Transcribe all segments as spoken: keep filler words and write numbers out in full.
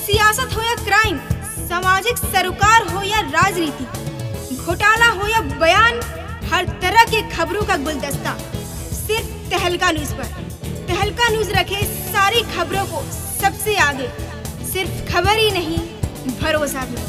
सियासत हो या क्राइम, सामाजिक सरोकार हो या राजनीति, घोटाला हो या बयान, हर तरह के खबरों का गुलदस्ता सिर्फ तहलका न्यूज पर। तहलका न्यूज रखे सारी खबरों को सबसे आगे, सिर्फ खबर ही नहीं भरोसा भी।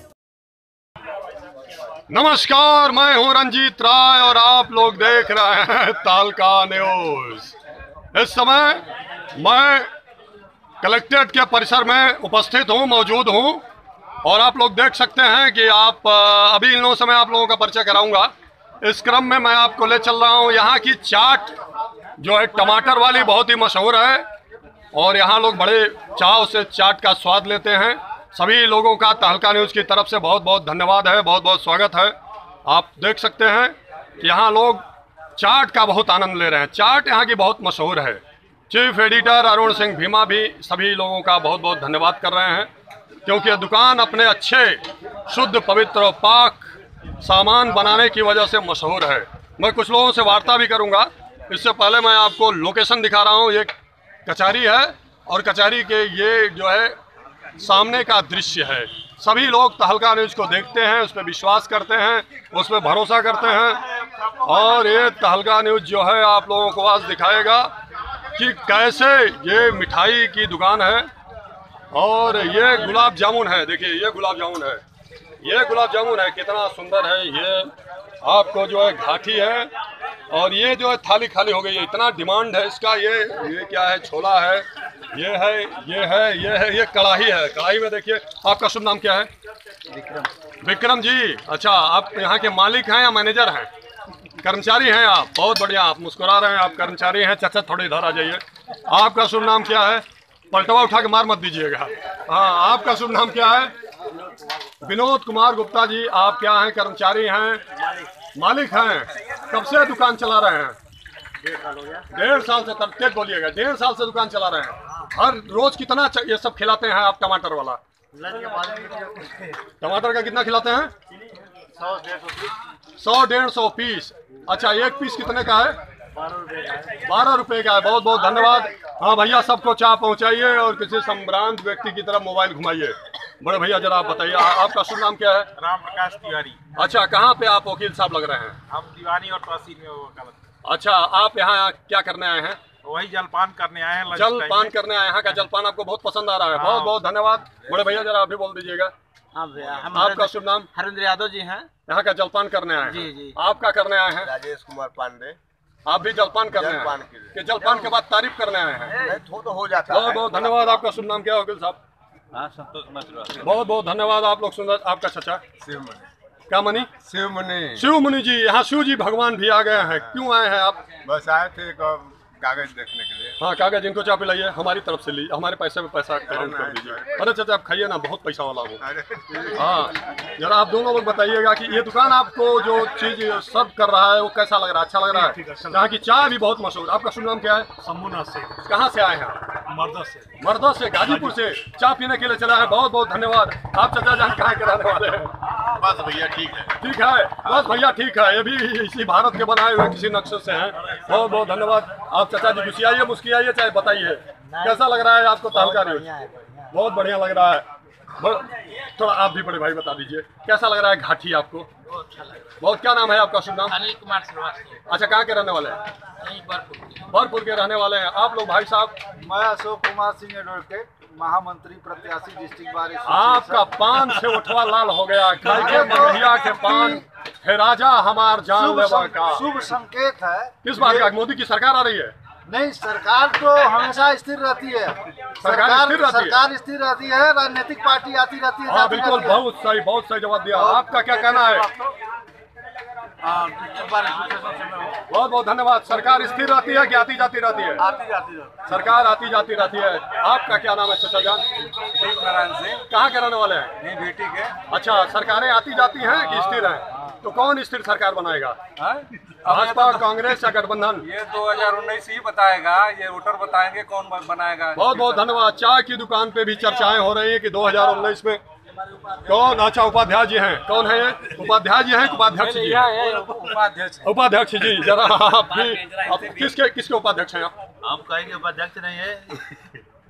नमस्कार, मैं हूं रंजीत राय और आप लोग देख रहे हैं तहलका न्यूज। इस समय मैं कलेक्ट्रेट के परिसर में उपस्थित हूं, मौजूद हूं और आप लोग देख सकते हैं कि आप अभी इन लोगों से मैं आप लोगों का परिचय कराऊंगा। इस क्रम में मैं आपको ले चल रहा हूं। यहाँ की चाट जो है टमाटर वाली बहुत ही मशहूर है और यहाँ लोग बड़े चाव से चाट का स्वाद लेते हैं। सभी लोगों का तहलका न्यूज़ की तरफ से बहुत बहुत धन्यवाद है, बहुत बहुत स्वागत है। आप देख सकते हैं कि यहाँ लोग चाट का बहुत आनंद ले रहे हैं। चाट यहाँ की बहुत मशहूर है। चीफ एडिटर अरुण सिंह भीमा भी सभी लोगों का बहुत बहुत धन्यवाद कर रहे हैं, क्योंकि दुकान अपने अच्छे शुद्ध पवित्र और पाक सामान बनाने की वजह से मशहूर है। मैं कुछ लोगों से वार्ता भी करूँगा। इससे पहले मैं आपको लोकेशन दिखा रहा हूँ। ये कचहरी है और कचहरी के ये जो है सामने का दृश्य है। सभी लोग तहलका न्यूज़ को देखते हैं, उस पर विश्वास करते हैं, उस पर भरोसा करते हैं और ये तहलका न्यूज़ जो है आप लोगों को आज दिखाएगा कि कैसे ये मिठाई की दुकान है और ये गुलाब जामुन है। देखिए ये गुलाब जामुन है, ये गुलाब जामुन है, कितना सुंदर है। ये आपको जो है घाटी है और ये जो है थाली खाली हो गई है, इतना डिमांड है इसका। ये ये क्या है, छोला है, ये है, ये है, ये है, ये कढ़ाई है। कढ़ाई में देखिए, आपका शुभ नाम क्या है? विक्रम। विक्रम जी, अच्छा आप यहाँ के मालिक हैं या मैनेजर हैं? कर्मचारी हैं आप? बहुत बढ़िया, आप मुस्कुरा रहे हैं, आप कर्मचारी हैं। चाचा थोड़े इधर आ जाइए। आपका शुभ नाम क्या है? पलटवा उठा के मार मत दीजिएगा। हाँ, आपका शुभ नाम क्या है? विनोद कुमार गुप्ता जी, आप क्या हैं? कर्मचारी हैं, मालिक हैं। कब से दुकान चला रहे हैं? डेढ़ साल से। तब तेज बोलिएगा। डेढ़ साल से दुकान चला रहे हैं। हर रोज कितना ये सब खिलाते हैं आप? टमाटर वाला टमाटर का कितना खिलाते हैं? सौ डेढ़ सौ पीस। अच्छा, एक पीस कितने का है? बारह रुपए का है। बहुत बहुत धन्यवाद। हाँ भैया, सबको चाय पहुंचाइए और किसी संभ्रांत व्यक्ति की तरफ मोबाइल घुमाइए। बड़े भैया जरा आप बताइए, आपका शुभ नाम क्या है? राम प्रकाश तिवारी। अच्छा, कहाँ पे आप वकील साहब लग रहे हैं? हम दीवानी और तहसील में वकालत। अच्छा, आप यहाँ क्या करने आए हैं? वही जलपान करने आए हैं। जलपान करने आए हैं। यहाँ का जलपान आपको बहुत पसंद आ रहा है। हाँ। बहुत बहुत धन्यवाद। बड़े भैया जरा आप भी बोल दीजिएगा। हाँ भैया, हम आपका शुभ नाम? हरेंद्र यादव जी हैं। यहाँ का जलपान करने आए हैं? जी जी। आप क्या करने आए हैं? राजेश कुमार पांडे। आप भी जलपान करने आए हैं? कि जलपान के बाद तारीफ करने आए हैं? तो, तो हो जाता बहुत बहुत धन्यवाद। आपका शुभ नाम क्या है वकील साहब? बहुत बहुत धन्यवाद। आप लोग सुंदर। आपका चाचा? शिवमणि। क्या मनी? शिवमणि। शिवमुनि जी, यहाँ शिव जी भगवान भी आ गए हैं। क्यों आए हैं आप? बस आए थे एक कागज देखने के लिए। हाँ, कागज इनको चाय पिलाइए, हमारी तरफ से ली, हमारे पैसे में पैसा काउंट कर दीजिए। अरे चाचा आप खाइए ना, बहुत पैसा वाला हूँ। हाँ, जरा आप दोनों लोग बताइएगा कि ये दुकान आपको जो चीज सर्व कर रहा है वो कैसा लग रहा है? अच्छा लग रहा है? यहाँ की चाय भी बहुत मशहूर। आपका शुभ नाम क्या है? शंभुनाथ से। कहाँ से आए हैं? मर्दा से। मर्दा से, गाजीपुर से चाय पीने के लिए चला है। बहुत बहुत धन्यवाद। आप चाचा जान कहाँ के रहने वाले हैं? बस भैया ठीक है। ठीक है, बस भैया ठीक है। ये भी इसी भारत के बनाए हुए किसी नक्शे से हैं। बहुत बहुत धन्यवाद। आप चाचा जी घुसियाइए, मुस्कियाइए, चाहे बताइए कैसा लग रहा है आपको तहलका न्यूज़? बहुत बढ़िया लग रहा है। थोड़ा आप भी बड़े भाई बता दीजिए कैसा लग रहा है घाटी आपको? बहुत अच्छा लग रहा बहुत। क्या नाम है आपका? शुभ नाम? अनिल कुमार श्रीवास्तव। अच्छा, कहाँ के रहने वाले हैं? भरपुर के रहने वाले हैं। आप लोग भाई साहब? मैं अशोक कुमार सिंह एडवोकेट, महामंत्री प्रत्याशी डिस्ट्रिक्ट बार। आपका पान से उठवा लाल हो गया। के मगहिया के पान है राजा हमार जान लेवा का। शुभ संकेत है। किस बात का? मोदी की सरकार आ रही है? नहीं, सरकार तो हमेशा स्थिर रहती है। सरकार स्थिर रहती है? सरकार स्थिर रहती है, राजनीतिक पार्टी आती रहती है। हाँ बिल्कुल, बहुत सही, बहुत सही जवाब दिया। आपका क्या कहना है? बहुत बहुत धन्यवाद। सरकार स्थिर रहती है कि आती जाती रहती है? आती जाती रहती है। सरकार आती जाती रहती है। आपका क्या नाम है चाचा जान? नारायण सिंह। कहाँ के रहने वाले हैं? नहीं, बेटी के। अच्छा, सरकारें आती जाती हैं कि स्थिर हैं? तो कौन स्थिर सरकार बनाएगा? भाजपा, कांग्रेस या गठबंधन? ये दो हजार उन्नीस ही बताएगा, ये वोटर बताएंगे कौन बनाएगा। बहुत बहुत धन्यवाद। चाय की दुकान पे भी चर्चाएं हो रही है कि दो हजार उन्नीस में कौन? अच्छा, उपाध्याय जी हैं। कौन है ये? उपाध्याय जी हैं? उपाध्यक्ष जी? उपाध्यक्ष। उपाध्यक्ष जी, जरा आप भी आप किसके किसके उपाध्यक्ष हैं आप? आप कहेंगे उपाध्यक्ष नहीं है।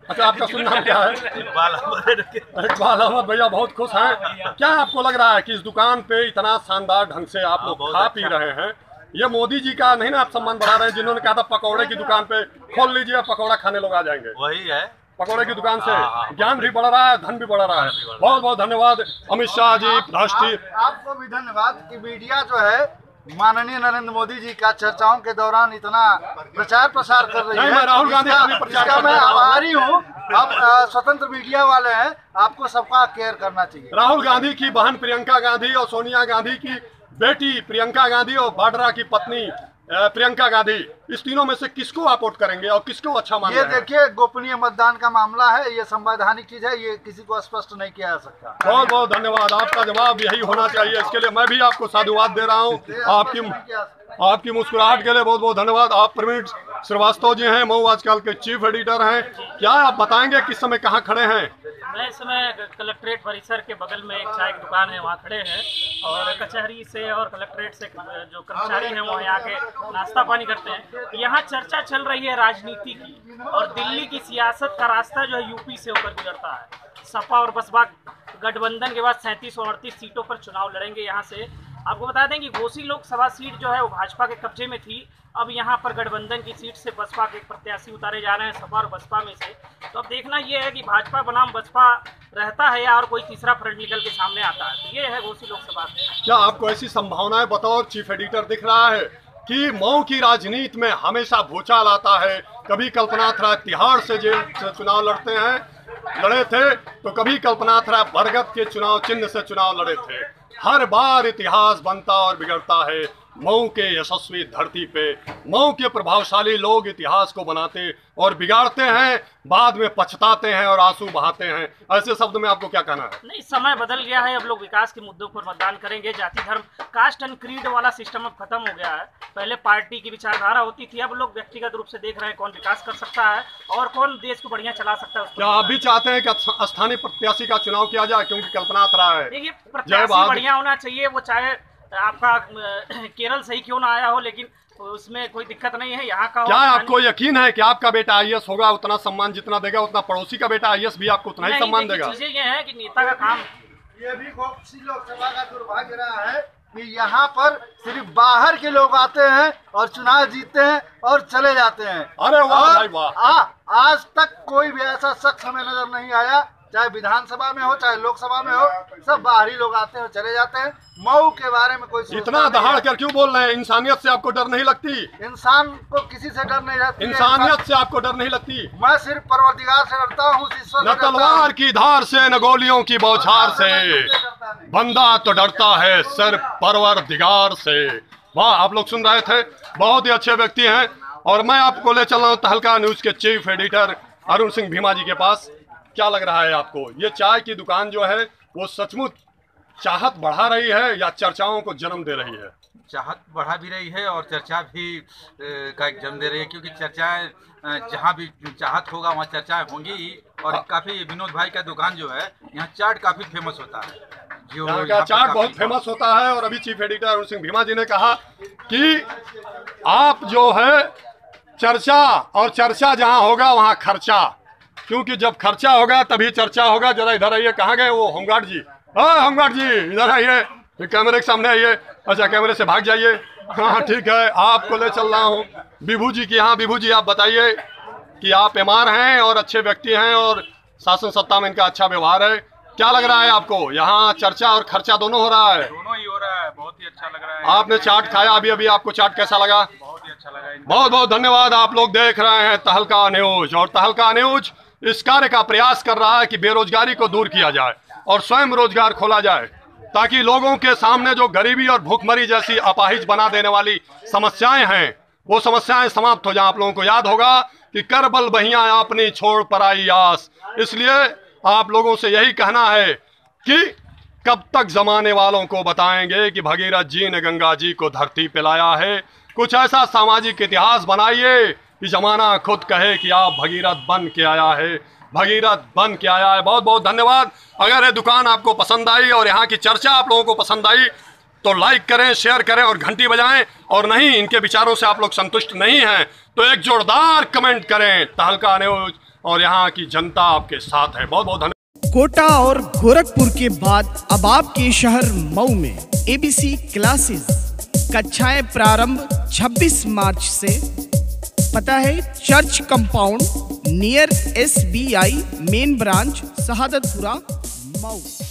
अच्छा, आपका शुभ नाम क्या है? इकबाल अहमद। इकबाल अहमद भैया बहुत खुश हैं। क्या आपको लग रहा है कि इस दुकान पे इतना शानदार ढंग से आप लोग बहुत खा अच्छा। पी रहे हैं, ये मोदी जी का नहीं ना आप सम्मान बढ़ा रहे हैं, जिन्होंने कहा था पकौड़े की दुकान पे खोल लीजिए, पकौड़ा खाने लोग आ जाएंगे। वही है, पकौड़े की दुकान से हाँ, हाँ, ज्ञान भी बढ़ रहा है, धन भी बढ़ रहा है। बहुत बहुत धन्यवाद अमित शाह जी, राष्ट्रीय। आप, आपको भी धन्यवाद कि मीडिया जो है माननीय नरेंद्र मोदी जी का चर्चाओं के दौरान इतना प्रचार प्रसार कर रही नहीं, है। मैं राहुल गांधी का भी इसका, प्रचार इसका कर मैं रहा हूं। आभारी हूँ। अब अ, स्वतंत्र मीडिया वाले हैं, आपको सबका केयर करना चाहिए। राहुल गांधी की बहन प्रियंका गांधी और सोनिया गांधी की बेटी प्रियंका गांधी और वाड्रा की पत्नी अ, प्रियंका गांधी, इस तीनों में से किसको आप वोट करेंगे और किसको अच्छा मान ये रहे हैं? देखिए, गोपनीय मतदान का मामला है, ये संवैधानिक चीज है, ये किसी को स्पष्ट नहीं किया जा सकता। बहुत बहुत धन्यवाद, आपका जवाब यही होना चाहिए। इसके लिए मैं भी आपको साधुवाद दे रहा हूँ। आपकी आपकी मुस्कुराहट के लिए बहुत बहुत धन्यवाद। आप प्रवीण श्रीवास्तव जी हैं, मऊ आजकल के चीफ एडिटर हैं। क्या आप बताएंगे किस समय कहाँ खड़े हैं? मैं इस समय कलेक्ट्रेट परिसर के बगल में एक चाय की दुकान है, वहाँ खड़े हैं और कचहरी से और कलेक्ट्रेट से जो कर्मचारी हैं वो यहाँ के नाश्ता पानी करते हैं। यहाँ चर्चा चल रही है राजनीति की, और दिल्ली की सियासत का रास्ता जो है यूपी से होकर गुजरता है। सपा और बसपा गठबंधन के बाद सैंतीस और अड़तीस सीटों पर चुनाव लड़ेंगे। यहाँ से आपको बता दें कि घोसी लोकसभा सीट जो है वो भाजपा के कब्जे में थी। अब यहाँ पर गठबंधन की सीट से बसपा के प्रत्याशी उतारे जा रहे हैं, सपा और बसपा में से। तो अब देखना ये है कि भाजपा बनाम बसपा रहता है या और कोई तीसरा फ्रंट निकल के सामने आता है। तो ये है घोसी लोकसभा। क्या आपको ऐसी संभावनाएं बतौर चीफ एडिटर दिख रहा है कि मऊ की राजनीति में हमेशा भूचाल आता है? कभी कल्पनाथ राय तिहाड़ से जेल से चुनाव लड़ते हैं, लड़े थे, तो कभी कल्पनाथ राय बरगद के चुनाव चिन्ह से चुनाव लड़े थे। हर बार इतिहास बनता और बिगड़ता है। मऊ के यशस्वी धरती पे मऊ के प्रभावशाली लोग इतिहास को बनाते और बिगाड़ते हैं, बाद में पछताते हैं और आंसू बहाते हैं। ऐसे शब्द में आपको क्या कहना है? नहीं, समय बदल गया है। अब लोग विकास के मुद्दों पर मतदान करेंगे। जाति धर्म कास्ट एंड क्रीड वाला सिस्टम अब खत्म हो गया है। पहले पार्टी की विचारधारा होती थी, अब लोग व्यक्तिगत रूप से देख रहे हैं कौन विकास कर सकता है और कौन देश को बढ़िया चला सकता है। क्या आप भी चाहते हैं कि स्थानीय प्रत्याशी का चुनाव किया जाए? क्योंकि कल्पनाथ राय, देखिए, प्रत्याशी बढ़िया होना चाहिए, वो चाहे आपका केरल से ही क्यों ना आया हो, लेकिन उसमें कोई दिक्कत नहीं है। यहाँ का क्या आपको यकीन है कि आपका बेटा आई ए एस होगा? उतना सम्मान जितना देगा उतना पड़ोसी का बेटा आई ए एस भी आपको उतना ही सम्मान देगा। चीजें ये है कि नेता का काम, ये भी घोसी लोकसभा का दुर्भाग्य रहा है कि यहाँ पर सिर्फ बाहर के लोग आते हैं और चुनाव जीतते हैं और चले जाते हैं। अरे वाह और भाई वाह। आ, आज तक कोई भी ऐसा शख्स हमें नजर नहीं आया, चाहे विधानसभा में हो चाहे लोकसभा में हो, सब बाहरी लोग आते हैं और चले जाते हैं। मऊ के बारे में कोई सोचता इतना नहीं दहाड़ है। कर क्यों बोल रहे हैं? इंसानियत से आपको डर नहीं लगती? इंसान को किसी से डर नहीं रहती है। इंसानियत से आपको डर नहीं लगती? मैं सिर्फ परवरदिगार से डरता हूँ, उस ईश्वर न से डरता हूँ। तलवार की धार से न गोलियों की बौछार से, डरता नहीं। बंदा तो डरता है सिर्फ परवरदिगार से। वाह, आप लोग सुन रहे थे, बहुत ही अच्छे व्यक्ति हैं। और मैं आपको ले चल रहा हूँ तहलका न्यूज के चीफ एडिटर अरुण सिंह भीमा जी के पास। क्या लग रहा है आपको, ये चाय की दुकान जो है वो सचमुच चाहत बढ़ा रही है या चर्चाओं को जन्म दे रही है? चाहत बढ़ा भी रही है और चर्चा भी ए, का एक जन्म दे रही है, क्योंकि चर्चाएं अ, जहां भी चाहत होगा वहां चर्चाएं होंगी ही। और काफी विनोद भाई का दुकान जो है यहाँ चाट काफी फेमस होता है, जो यहाँ का यहाँ पर चाट काफी- बहुत फेमस होता है। और अभी चीफ एडिटर अरुण सिंह भीमा जी ने कहा कि आप जो है चर्चा, और चर्चा जहां होगा वहां खर्चा, क्योंकि जब खर्चा होगा तभी चर्चा होगा। जरा इधर आइए, कहाँ गए वो होमगार्ड जी? हाँ होमगार्ड जी, इधर आइए, कैमरे के सामने आइए। अच्छा, कैमरे से भाग जाइए। हाँ ठीक है, आपको ले चल रहा हूँ विभू जी की यहाँ। विभू जी, आप बताइए कि आप एम आर हैं और अच्छे व्यक्ति हैं और शासन सत्ता में इनका अच्छा व्यवहार है। क्या लग रहा है आपको, यहाँ चर्चा और खर्चा दोनों हो रहा है? दोनों ही हो रहा है, बहुत ही अच्छा लग रहा है। आपने चाट खाया अभी अभी, आपको चाट कैसा लगा? बहुत ही अच्छा लगा। बहुत बहुत धन्यवाद। आप लोग देख रहे हैं तहलका न्यूज, और तहलका न्यूज इस कार्य का प्रयास कर रहा है कि बेरोजगारी को दूर किया जाए और स्वयं रोजगार खोला जाए, ताकि लोगों के सामने जो गरीबी और भूखमरी जैसी अपाहिज बना देने वाली समस्याएं हैं वो समस्याएं समाप्त हो जाएं। आप लोगों को याद होगा कि कर बल बहियां अपनी छोड़ पराई आस। इसलिए आप लोगों से यही कहना है कि कब तक जमाने वालों को बताएंगे कि भगीरथ जी ने गंगा जी को धरती पे लाया है। कुछ ऐसा सामाजिक इतिहास बनाइए कि जमाना खुद कहे कि आप भगीरथ बन के आया है, भगीरथ बन के आया है। बहुत बहुत धन्यवाद। अगर ये दुकान आपको पसंद आई और यहाँ की चर्चा आप लोगों को पसंद आई तो लाइक करें, शेयर करें और घंटी बजाएं। और नहीं, इनके विचारों से आप लोग संतुष्ट नहीं हैं तो एक जोरदार कमेंट करें। तहलका न्यूज और यहाँ की जनता आपके साथ है। बहुत बहुत धन्यवाद। कोटा और गोरखपुर के बाद अब आपके शहर मऊ में एबीसी क्लासेस कक्षाएं प्रारंभ छब्बीस मार्च से। पता है church compound near S B I main branch Shahadatpura Mau.